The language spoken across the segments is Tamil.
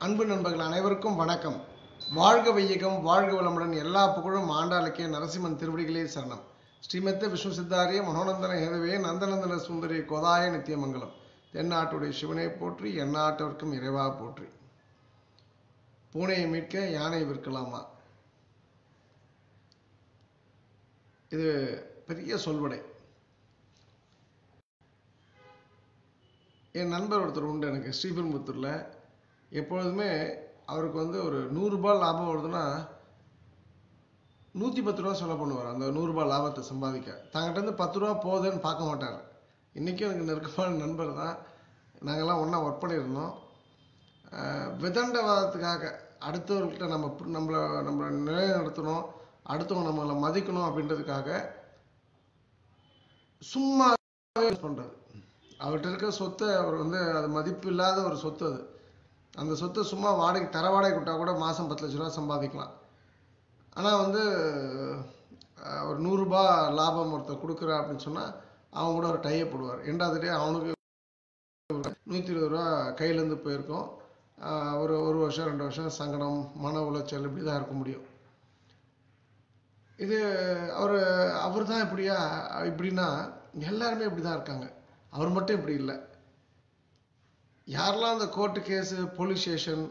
அன்பு நண்பர்கள் அனைவருக்கும் வணக்கம். வாழ்க வையகம், வாழ்க வளமுடன். எல்லா புகழும் ஆண்டாளுக்கே. நரசிம்மன் திருவடிகளே சரணம். ஸ்ரீமத்த விஷ்ணு சித்தாரிய மனோநந்தன ஹேதவே நந்தநந்தன சுந்தரி கோதாய நித்தியமங்கலம். தென்னாட்டுடைய சிவனை போற்றி, எந்நாட்டவர்க்கும் இறைவா போற்றி. பூனையை மீட்க யானை விற்கலாமா? இது பெரிய சொல்வடை. என் நண்பர் ஒருத்தர் உண்டு எனக்கு, ஸ்ரீபெரும்புத்தூரில். எப்பொழுதுமே அவருக்கு ஒரு 100 ரூபாய் லாபம் வருதுன்னா 110 ரூபா செலவு பண்ணுவார். அந்த 100 ரூபாய் லாபத்தை சம்பாதிக்க தங்கிட்ட இருந்து 10 ரூபா போகுதுன்னு பார்க்க மாட்டார். இன்றைக்கும் எனக்கு நெருக்கமான நண்பர் தான். நாங்கள்லாம் ஒன்றா ஒர்க் பண்ணியிருந்தோம். விதண்டவாதத்துக்காக அடுத்தவர்கிட்ட நம்மளை நிலைநிறுத்தணும், அடுத்தவங்க நம்மளை மதிக்கணும் அப்படின்றதுக்காக சும்மா பண்ணுறது. அவர்கிட்ட இருக்கிற சொத்தை அவர் அது மதிப்பு இல்லாத ஒரு சொத்து. அது அந்த சொத்தை சும்மா தர வாடகை கொடுத்தா கூட மாதம் 10 லட்ச ரூபா சம்பாதிக்கலாம். ஆனால் ஒரு 100 ரூபாய் லாபம் ஒருத்தர் கொடுக்குறா அப்படின்னு சொன்னால் அவங்க கூட ஒரு டையை போடுவார். ரெண்டாவது அவனுக்கு 120 ரூபா கையிலேருந்து போயிருக்கோம். ஒரு வருஷம் 2 வருஷம் சங்கடம், மன உளைச்சல் இப்படி தான் இருக்க முடியும். இது அவர் தான் இப்படின்னா எல்லாருமே இப்படி தான் இருக்காங்க. அவர் மட்டும் இப்படி இல்லை. யாரெல்லாம் அந்த court case, police station,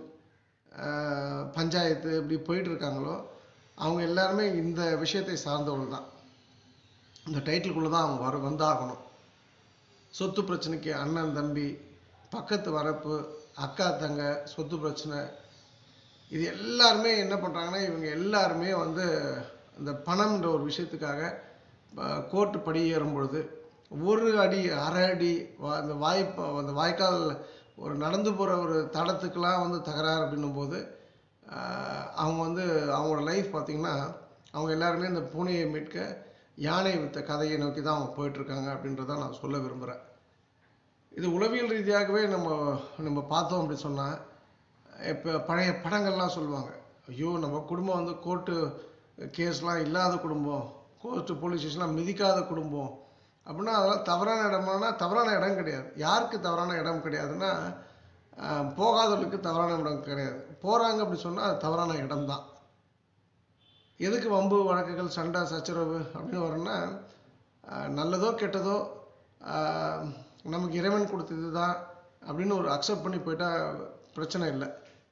panchayat இப்படி போயிட்டு இருக்காங்களோ அவங்க எல்லாருமே இந்த விஷயத்தை சார்ந்தவர்கள் தான். இந்த டைட்டிலுக்குள்ளே தான் அவங்க வந்தாகணும். சொத்து பிரச்சனைக்கு அண்ணன் தம்பி, பக்கத்து வரப்பு, அக்கா தங்க, சொத்து பிரச்சனை, இது எல்லாருமே என்ன பண்ணுறாங்கன்னா இவங்க எல்லாருமே இந்த பணம்ன்ற ஒரு விஷயத்துக்காக கோர்ட்டு படி ஏறும் பொழுது ஒரு அடி அரை அடி அந்த வாய்க்கால் ஒரு நடந்து போகிற ஒரு தடத்துக்கெல்லாம் தகராறு அப்படின்னும் போது அவங்க அவங்களோட லைஃப் பார்த்திங்கன்னா அவங்க எல்லாருமே இந்த பூனையை மீட்க யானை வித்த கதையை நோக்கி தான் அவங்க போயிட்டுருக்காங்க அப்படின்றத நான் சொல்ல விரும்புகிறேன். இது உளவியல் ரீதியாகவே நம்ம பார்த்தோம் அப்படி சொன்னால், இப்போ பழைய படங்கள்லாம் சொல்லுவாங்க, ஐயோ நம்ம குடும்பம் கோர்ட்டு கேஸ்லாம் இல்லாத குடும்பம், கோர்ட்டு போலீஸ் ஸ்டேஷன்லாம் மிதிக்காத குடும்பம் அப்படின்னா அதெல்லாம் தவறான இடமானா தவறான இடம் கிடையாது. யாருக்கு தவறான இடம் கிடையாதுன்னா போகாதவர்களுக்கு தவறான இடம் கிடையாது. போகிறாங்க அப்படின்னு சொன்னால் அது தவறான இடம் தான். எதுக்கு வம்பு வழக்குகள், சண்டை சச்சரவு அப்படின்னு வரும்னா நல்லதோ கெட்டதோ நமக்கு இறைவன் கொடுத்தது தான் அப்படின்னு ஒரு அக்செப்ட் பண்ணி போயிட்டால் பிரச்சனை இல்லை.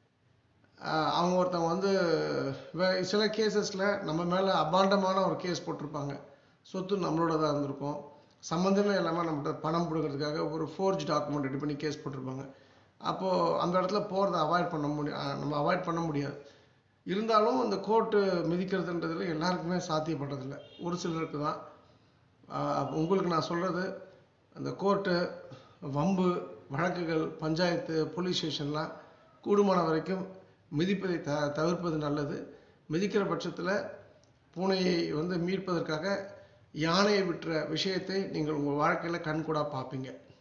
அவங்க ஒருத்தவங்க சில கேசஸில் நம்ம மேலே அபாண்டமான ஒரு கேஸ் போட்டிருப்பாங்க. சொத்து நம்மளோட தான் இருந்திருக்கும், சம்மந்தமே இல்லாமல் நம்மகிட்ட பணம் கொடுக்கறதுக்காக ஒரு ஃபோர்ஜ் டாக்குமெண்ட் ரெடி பண்ணி கேஸ் போட்டிருப்பாங்க. அப்போது அந்த இடத்துல போகிறத நம்ம அவாய்ட் பண்ண முடியாது. இருந்தாலும் அந்த கோர்ட்டு மிதிக்கிறதுன்றதுல எல்லாருக்குமே சாத்தியப்படுறதில்லை, ஒரு சிலருக்கு தான். உங்களுக்கு நான் சொல்கிறது, அந்த கோர்ட்டு வம்பு வழக்குகள், பஞ்சாயத்து, போலீஸ் ஸ்டேஷன்லாம் கூடுமான வரைக்கும் மிதிப்பதை தவிர்ப்பது நல்லது. மிதிக்கிற பட்சத்தில் பூனையை மீட்பதற்காக யானையை விற்ற விஷயத்தை நீங்கள் உங்கள் வாழ்க்கையில் கண்கூடாக பார்ப்பீங்க.